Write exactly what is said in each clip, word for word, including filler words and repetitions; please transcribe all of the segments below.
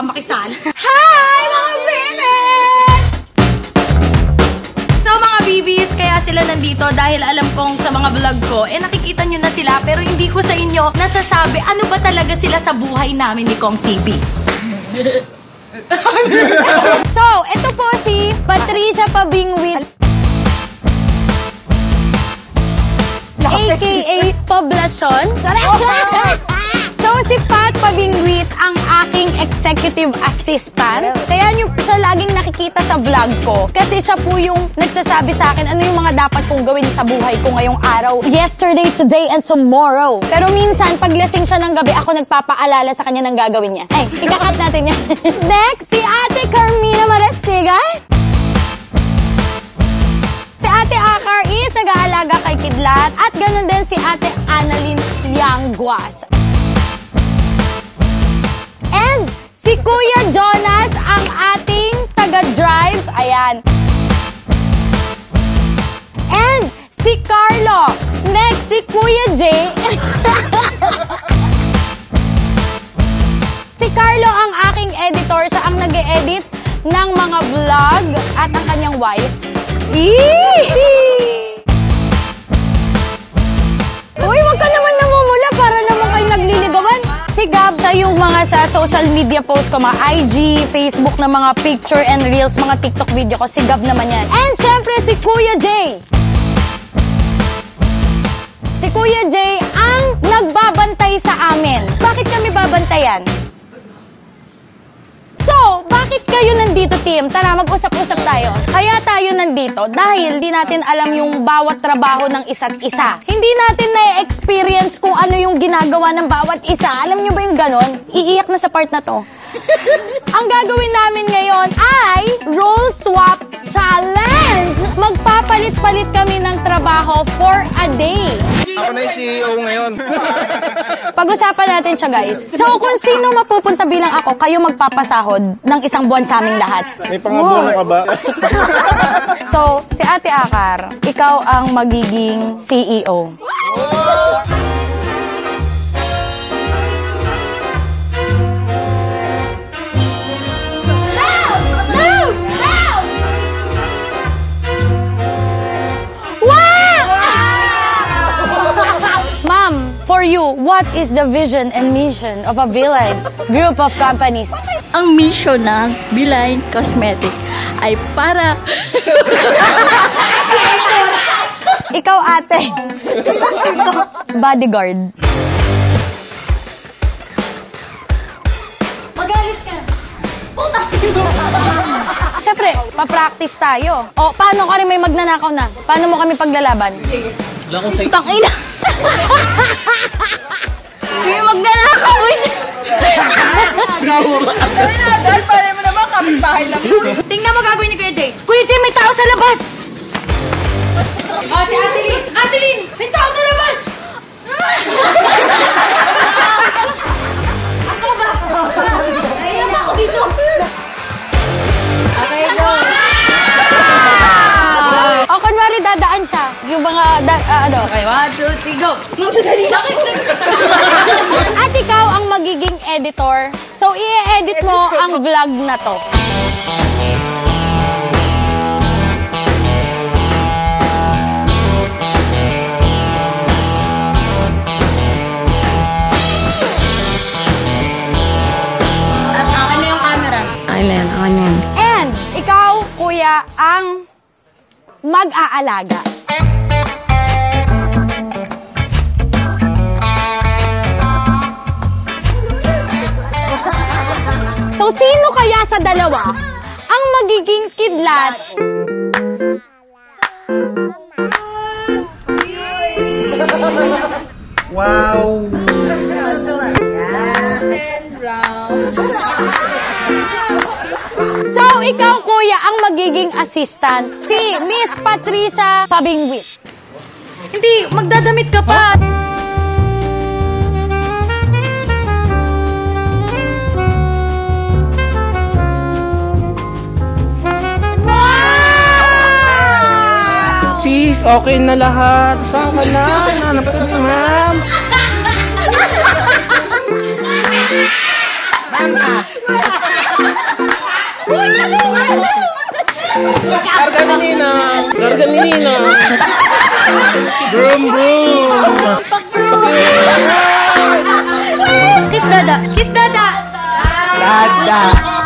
makisal. Hi, mga bibis! So, mga bibis, kaya sila nandito dahil alam kong sa mga vlog ko, eh nakikita nyo na sila, pero hindi ko sa inyo nasasabi ano ba talaga sila sa buhay namin ni Kong T V. So, ito po si Patricia Pabingwit, A K A Poblacion. So, si Pat Pabingwit ang aking executive assistant. Kaya nyo siya laging nakikita sa vlog ko. Kasi siya po yung nagsasabi sa akin ano yung mga dapat kong gawin sa buhay ko ngayong araw. Yesterday, today, and tomorrow. Pero minsan, pag lasing siya ng gabi, ako nagpapaalala sa kanya ng gagawin niya. Ay, ikakat natin yan. Next, si Ate Carmina Marasigan. Si Ate Akar is nag-aalaga kay Kidlat. At ganun din si Ate Annalyn Liangguas. And si Kuya Jonas ang ating taga-drive. Ayan. And si Carlo. Next, si Kuya Jay. Si Carlo ang aking editor. Siya ang nag-e-edit ng mga vlog at ang kanyang wife. Eehee! Uy, wag ka naman namumula para naman kayo nagliligawan. Si Gab, siya yung mga sa social media post ko, mga I G, Facebook na mga picture and reels, mga TikTok video ko. Si Gab naman yan. And syempre, si Kuya Jay. Si Kuya Jay ang nagbabantay sa amin. Bakit kami babantayan? So, bakit kayo nandito, team? Tara, mag-usap-usap tayo. Kaya tayo nandito dahil di natin alam yung bawat trabaho ng isa't isa. Hindi natin na-experience kung ano yung ginagawa ng bawat isa. Alam nyo ba yung ganon? Iiyak na sa part na to. Ang gagawin namin ngayon ay role swap challenge! Magpapalit-palit kami ng trabaho for a day. Ako na yung C E O ngayon. Pag-usapan natin siya, guys. So, kung sino mapupunta bilang ako, kayo magpapasahod ng isang buwan sa aming lahat. May pangabuno ka ba? So, si Ate Akar, ikaw ang magiging C E O. For you, what is the vision and mission of a Beeline group of companies? Ang mission ng Beeline Cosmetic ay para... Ikaw, ate. Bodyguard. Magalis ka. Puta! Siyempre, pa-practice tayo. O, paano ka rin may magnanakaw na? Paano mo kami paglalaban? Wala akong say. Tangina! May magnanakaw, boys! Dahil pala mo naman, kapit-bahay lang. Tingnan mo gagawin ni Kuya Jay. Kuya Jay, may tao sa labas! O, si Atelyn! Atelyn! May tao sa labas! Asa ko ba? Ayun na ako dito! Okay, go! O, kunwari dadaan siya. Yung mga, da, uh, ano? Okay, one, two, three, go! Magsadali lang! At ikaw ang magiging editor. So, i-edit mo ang vlog na to. At akin na yung camera. Akin na yan, akin na yan. And, ikaw, kuya, ang mag-aalaga. So, sino kaya sa dalawa ang magiging kidlat? Wow! So, ikaw, kuya, ang magiging assistant, si Miss Patricia Pabingwit. Hindi, magdadamit ka pa! Sis, okay na lahat. Saan ka na? Hanap ka ni ma'am. Ma'am, Karga ni Ninang! Karga ni Ninang! Broom, broom! Kiss dada! Kiss dada! Dada!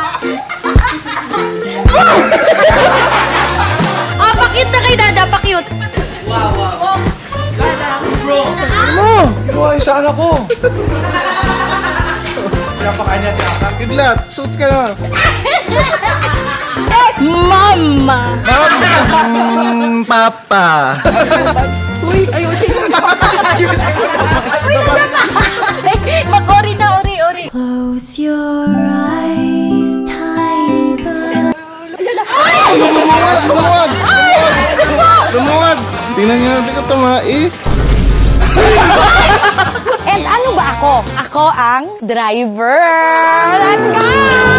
Ah, pakyut na kay dada, pakyut! Ano? Inuwa yung sa anak ko! Kidlat, suit ka na! Mama! Mm, Papa! Uy, ayusin mo. Mag-ori na, ori, ori. Close your eyes, tiny bird. Lumuwag! Lumuwag! Lumuwag! Tingnan niyo natin ito nga eh. And ano ba ako? Ako ang driver. Let's go!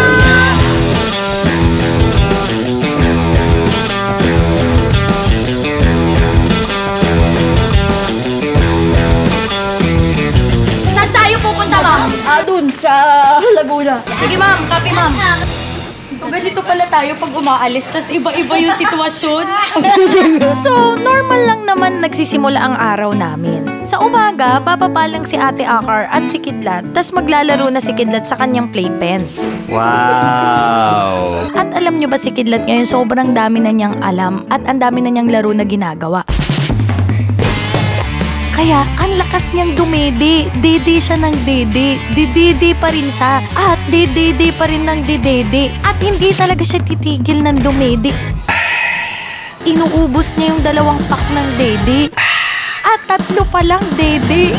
Saan tayo pupunta, ma'am? Ah, dun sa Laguna. Sige, ma'am. Copy, ma'am. So, ganito pala tayo pag umaalis, tas iba-iba yung sitwasyon. So, normal lang naman nagsisimula ang araw namin. Sa umaga, papapalang si Ate Akar at si Kidlat, tas maglalaro na si Kidlat sa kanyang playpen. Wow! At alam nyo ba si Kidlat ngayon, sobrang dami na niyang alam at ang dami na niyang laro na ginagawa. Kaya, ang lakas niyang dumede. Dede siya ng dede. Didede pa rin siya. At didede pa rin ng didede. At hindi talaga siya titigil ng dumede. Inuubos niya yung dalawang pack ng dede. At tatlo pa lang dede.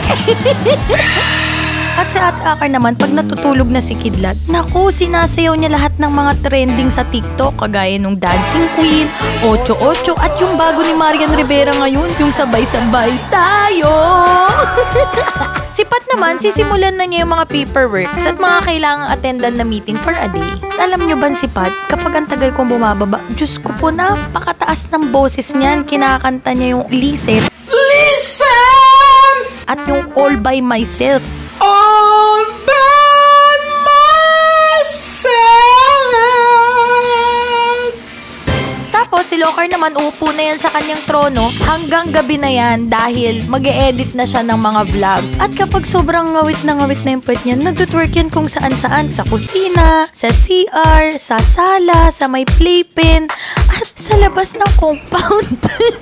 At si Ate Akar naman, pag natutulog na si Kidlat, naku, sinasayaw niya lahat ng mga trending sa TikTok, kagaya nung Dancing Queen, Ocho Ocho, at yung bago ni Marian Rivera ngayon, yung Sabay-Sabay Tayo! Si Pat naman, sisimulan na niya yung mga paperworks at mga kailangang attendan na meeting for a day. Alam niyo ba si Pat, kapag ang tagal kong bumababa, Diyos ko po, napakataas ng boses niyan, kinakanta niya yung Listen! Listen! At yung All By Myself. All by myself! Tapos si Lokar naman uupo na yan sa kanyang trono hanggang gabi na yan dahil mag-e-edit na siya ng mga vlog. At kapag sobrang ngawit na ngawit na yung puwet niya, nagtutwerk yan kung saan-saan. Sa kusina, sa C R, sa sala, sa may playpen, at sa labas ng compound.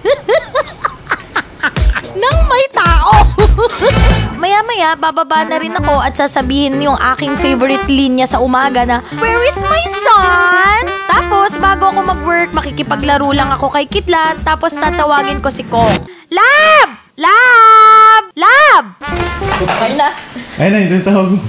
Nang may tao! Maya-maya, bababa na rin ako at sasabihin yung aking favorite linya sa umaga na, Where is my son? Tapos, bago ako mag-work, makikipaglaro lang ako kay Kidlat, tapos tatawagin ko si Kong. Lab! Lab! Lab! Kayo na. Ayun na, ito yung tawag mo.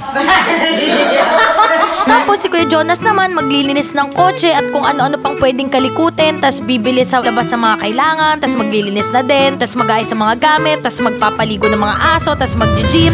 Tapos si Kuya Jonas naman maglilinis ng kotse at kung ano-ano pang pwedeng kalikutin, tas bibili sa labas ng mga kailangan, tas maglilinis na din, tas mag-ayos sa mga gamit, tas magpapaligo ng mga aso, tas mag-gym.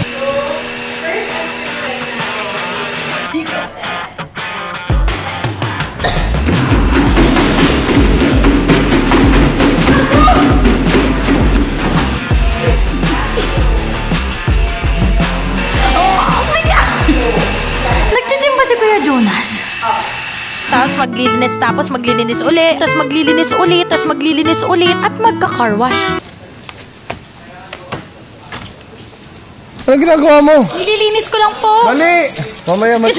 Jonas. Tapos maglilinis, tapos maglilinis ulit, tapos maglilinis ulit, tapos maglilinis ulit, at magka-car wash. Ano ginagawa mo? Nililinis ko lang po. Mali! Mamaya mag...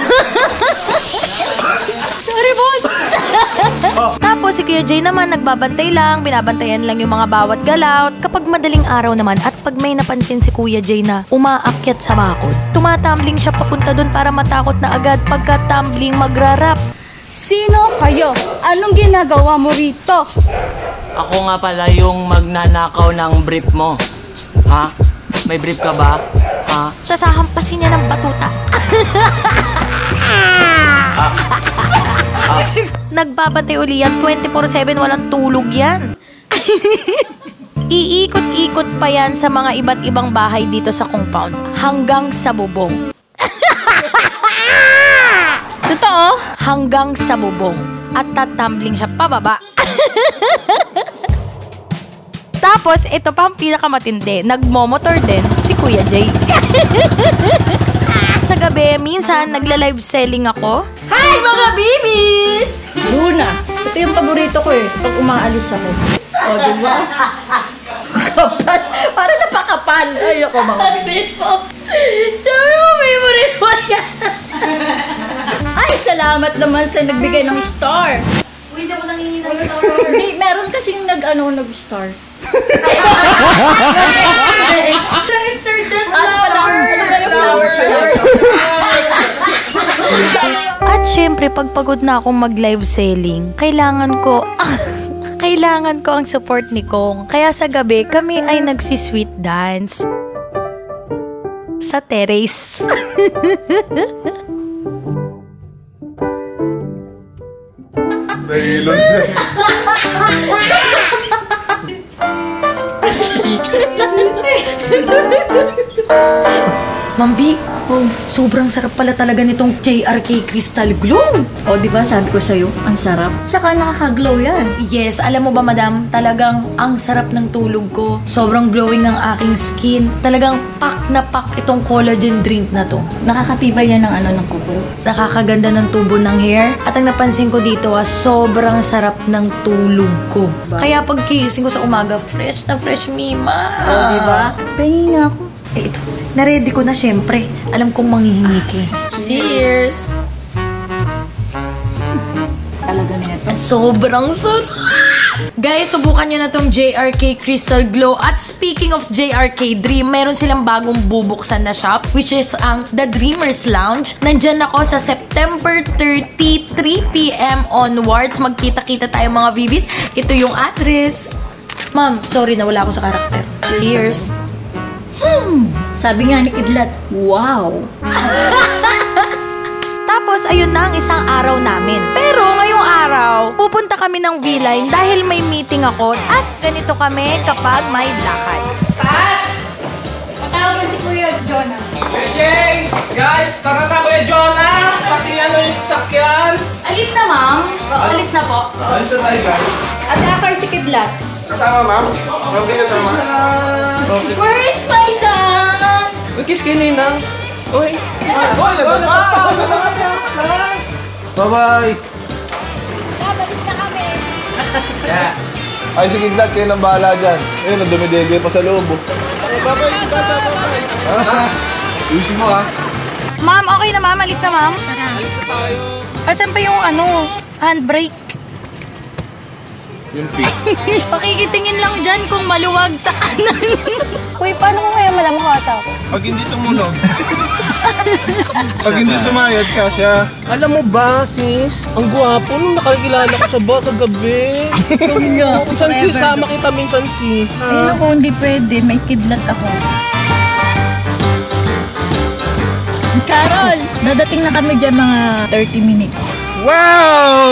Sorry, boss. Tapos si Kuya Jay naman nagbabantay lang, binabantayan lang yung mga bawat galaw. Kapag madaling araw naman at pag may napansin si Kuya Jay na umaakyat sa bakod, tumatumbling siya papunta doon para matakot na agad pagka tumbling magrarap. Sino kayo? Anong ginagawa mo rito? Ako nga pala yung magnanakaw ng brief mo. Ha? May brief ka ba? Ha? Tapos hahampasin niya ng batuta. Nagbabantay uli yan, twenty-four seven, walang tulog yan. Iikot-ikot pa yan sa mga iba't ibang bahay dito sa compound hanggang sa bubong. Totoo? Hanggang sa bubong. At tatumbling siya pababa. Tapos, ito pa ang pinakamatindi. Nagmomotor din si Kuya Jay. At sa gabi, minsan nagla-live selling ako. Hi mga bibis! Luna, ito yung paborito ko eh, pag umaalis ako. O, oh, diba? Kapal. Para napakapal. Ayoko mga bibis. Sabi mo, favorite mo yan. Ay, salamat naman sa nagbigay ng star. Uy, hindi mo nangingi ng star. Hindi, meron kasing nag, ano, nag-star. Nag-star din flower. At syempre, pag pagod na akong mag-live selling, kailangan ko, kailangan ko ang support ni Kong. Kaya sa gabi, kami ay nagsi-sweet dance. Sa terrace. Nahilon siya. Mambi, oh, sobrang sarap pala talaga nitong J R K Crystal Glow. O, diba sabi ko sa'yo, ang sarap. Saka nakaka-glow yan. Yes, alam mo ba madam, talagang ang sarap ng tulog ko. Sobrang glowing ng aking skin. Talagang pak na pak itong collagen drink na to. Nakakatibay yan ng ano ng kuko. Nakakaganda ng tubo ng hair. At ang napansin ko dito, ah, sobrang sarap ng tulog ko. Kaya pag gising ko sa umaga, fresh na fresh, Mima. O, diba? Pahingin nga ako. Eh, ito. Na-ready ko na syempre. Alam kong manghihingi ka. Cheers! Talaga na ito. Sobrang sarap! Guys, subukan nyo na tong J R K Crystal Glow. At speaking of J R K Dream, meron silang bagong bubuksan na shop, which is ang The Dreamers Lounge. Nandyan ako sa September thirty, three p m onwards. Magkita-kita tayo mga bibis. Ito yung address. Ma'am, sorry na wala ako sa karakter. Cheers! Hmm, sabi nga ni Kidlat, wow! Tapos, ayun na ang isang araw namin. Pero ngayong araw, pupunta kami ng V-Line dahil may meeting ako at ganito kami kapag may lakad. Pat! Patawag na si Kuya Jonas. Yay! Guys, tara na Kuya Jonas! Pati ano yung sasakyan? Alis na, ma'am. Alis na po. Alis na tayo guys. At nakakar si Kidlat. Kasama ma'am? Ma'am, di kasama? Okay. Where is my son? Mag-kiss kayo Ninang. Uy! Uy! Nadapa! Bye-bye! Alis na kami. Ay, sige Glad, kayo nang bahala dyan. Ayun, nadumidege pa sa loob. Bye-bye, tata, bye-bye. Ayusin mo ha. Ma'am, okay na ma'am? Alis na ma'am? Alis na tayo. Asan pa yung ano, handbrake? Yung pig. Pakikitingin lang dyan kung maluwag sa kanan. Uy, paano mo kaya malaman ko ata ako? Pag hindi tumunog. Pag hindi sumayad ka siya. Alam mo ba, sis? Ang gwapo nung nakakilala ko sa bar kagabi. Minsan sis, sama kita minsan sis. Ayun ako, hindi pwede. May Kidlat ako. Carol, dadating na kami dyan mga thirty minutes. Wow!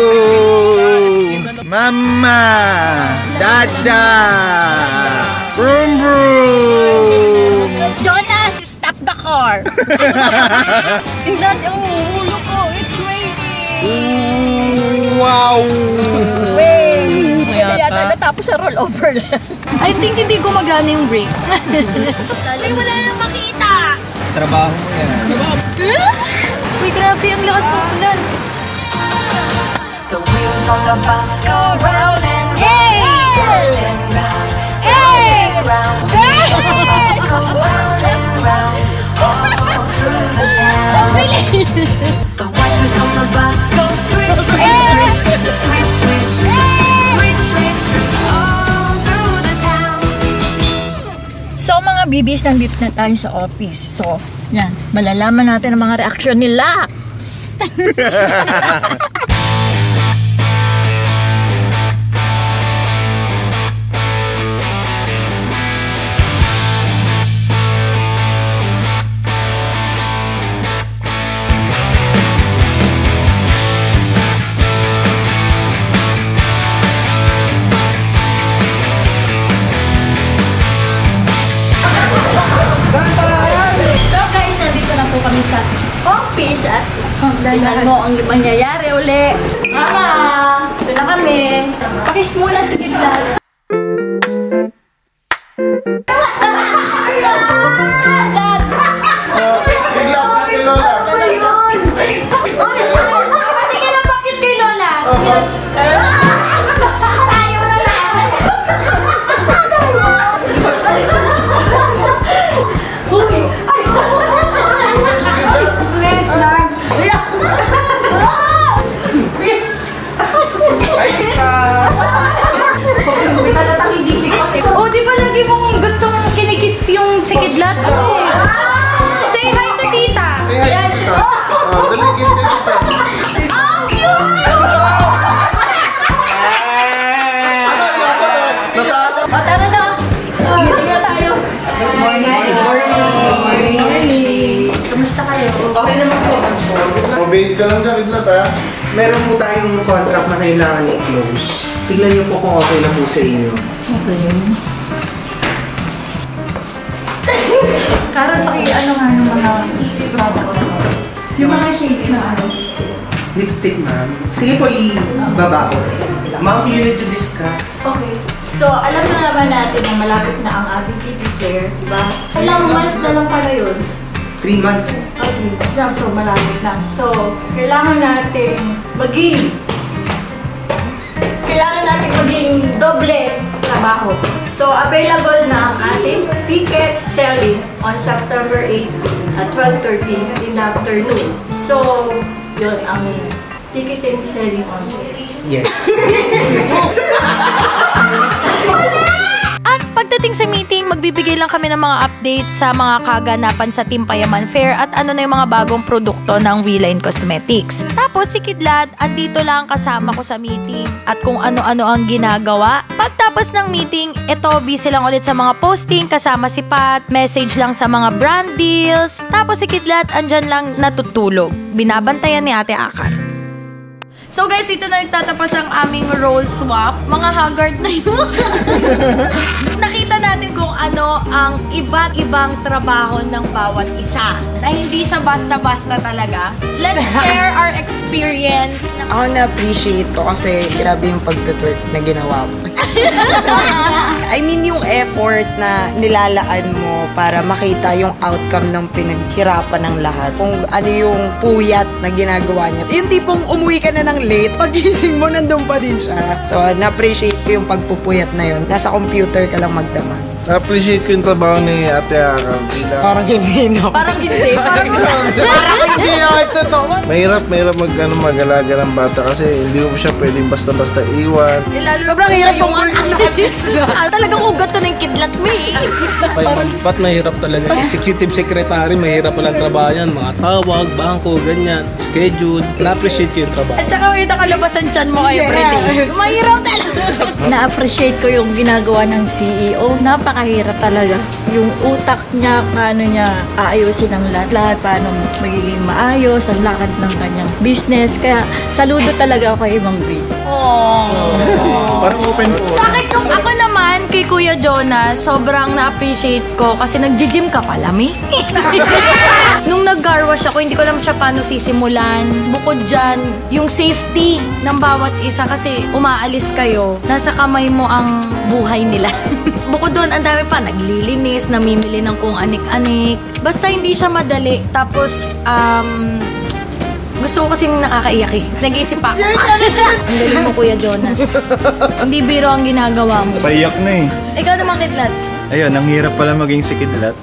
Mama! Dada! Vroom vroom! Jonas, stop the car! Kidlat, ang ulo ko. It's raining! Wow! Wait! Kaya yata natapos sa rollover lang. I think hindi gumagana yung brake. Uy, wala nang makita! Trabaho mo yan. Uy, grabe ang lakas ng ulan. The wheels on the bus go round and Hey! round and round, Hey! round. The wheels on the bus go round and round, all through the town. The wheels on the bus go swish, swish, swish, swish, swish, swish, swish, all through the town. So mga bibis, nandito na tayo sa office. So, yan. Malalaman natin ang mga reaksyon nila. So guys, nandito na po kami sa office at tingnan mo ang mangyayari uli. Mama, ito na kami. Pakis muna si Kidlat. Bigla Say hi to tita. Say hi, tita. Oh, dali, kiss kay tita. Ang cute! Natakot. O, tara na. Meeting na tayo. Good morning. Good morning. Kamusta kayo? Okay naman po. Oh, babe ka lang dyan, Kidlat, ha? Meron po tayong contract na kailangan i-close. Tignan niyo po kung okay na po sa inyo. Okay. Karon, paki ano nga ng mga product ko. Yung mga shades na ano. Lipstick, ma'am. Sige po, ibaba ko. Ma'am, you need to discuss. Okay. So, alam na naman natin na malapit na ang ating kitty care, di ba? Ilang months na lang pala yun. Three months. Okay, so, so malapit na. So, kailangan natin maging kailangan natin maging doble trabaho. So, available na ang ating ticket selling on September eighth at twelve thirty in the afternoon. So, yun ang ticketing selling on. Yes. At pagdating sa meeting, magbibigay lang kami ng mga updates sa mga kaganapan sa Team Payaman Fair at ano na yung mga bagong produkto ng V-Line Cosmetics. Tapos si Kidlat, andito lang kasama ko sa meeting at kung ano-ano ang ginagawa. Pagtapos ng meeting, eto busy lang ulit sa mga posting kasama si Pat, message lang sa mga brand deals. Tapos si Kidlat, andyan lang natutulog. Binabantayan ni Ate Akar. So guys, ito na nagtatapos ang aming role swap. Mga haggard na yun. Nakita natin kung ano ang iba't ibang trabaho ng bawat isa. Na hindi siya basta-basta talaga. Let's share our experience. Ako na-appreciate ko kasi grabe yung pag-twerk na ginawa ko. I mean yung effort na nilalaan mo para makita yung outcome ng pinaghirapan ng lahat. Kung ano yung puyat na ginagawa niya. Yung tipong umuwi ka na ng late, pagising mo nandun pa din siya. So na-appreciate ko yung pagpupuyat na yun. Nasa computer ka lang magdamag. Na-appreciate ko yung trabaho ni Ate Akar. Parang hindi no. Parang hindi. Parang Parang hindi no. Totoo. Mahirap, mahirap mag, ano, mag-alaga ng bata kasi hindi mo siya pwedeng basta-basta iwan. Sobrang hirap yung ano. Ah, talagang ugat to ng Kidlat mo eh. Ba't mahirap talaga? Executive secretary, mahirap palang trabaho yan. Mga tawag, bangko, ganyan, schedule. Na-appreciate ko yung trabaho. At saka may nakalabas ang tiyan mo everyday. Mahirap talaga. Na-appreciate ko yung ginagawa ng C E O. Napakahirap talaga. Yung utak niya, paano niya aayusin ang lahat-lahat, paano magiging maayos ang lakad ng kanyang business. Kaya saludo talaga ako kay Mang Green. Aww. Parang open po. Bakit nung ako naman kay Kuya Jonas, sobrang na-appreciate ko kasi nag-gym ka pala, mi. Nung nag-car wash ako, hindi ko alam siya paano sisimulan. Bukod dyan, yung safety ng bawat isa kasi umaalis kayo, nasa kamay mo ang buhay nila. Bukod doon, ang dami pa, naglilinis, namimili ng kung anik-anik. Basta hindi siya madali. Tapos, um... gusto ko kasing nakakaiyak eh. Nag-iisip ako. Ang galing mo, Kuya Jonas. Hindi biro ang ginagawa mo. Paiyak na eh. Ikaw naman, Kidlat. Ayun, ang hirap pala maging si Kidlat.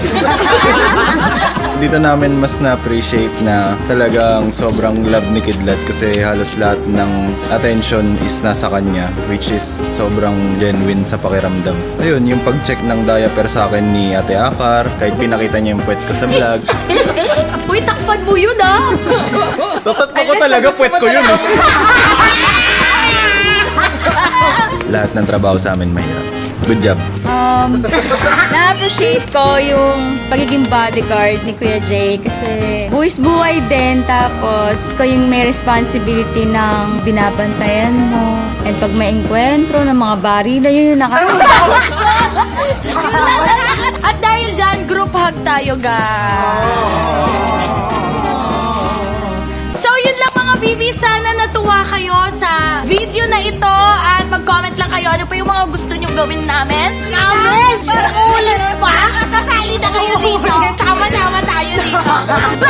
Dito namin mas na-appreciate na talagang sobrang love ni Kidlat kasi halos lahat ng attention is nasa kanya, which is sobrang genuine sa pakiramdam. Ayun, yung pag-check ng diaper sa akin ni Ate Akar, kahit pinakita niya yung puwet ko sa vlog. Uy, takpan mo yun ah! Tatakpa ko talaga, puwet ko yun ah. Lahat ng trabaho sa amin mahirap. Good job. Um, na-appreciate ko yung pagiging bodyguard ni Kuya Jay kasi buwis buhay din, tapos ko yung may responsibility ng binabantayan mo. And pag may enkwentro ng mga barila, yun yung nakakatawa. At dahil dyan, group hug tayo, guys. So, yun lang mga bibi. Sana natuwa kayo sa video na ito at mag-comment lang kayo ano pa yung mga gusto nyo gawin namin. Namin! Ulit pa! Kasali na kayo dito. Sama-sama tayo dito.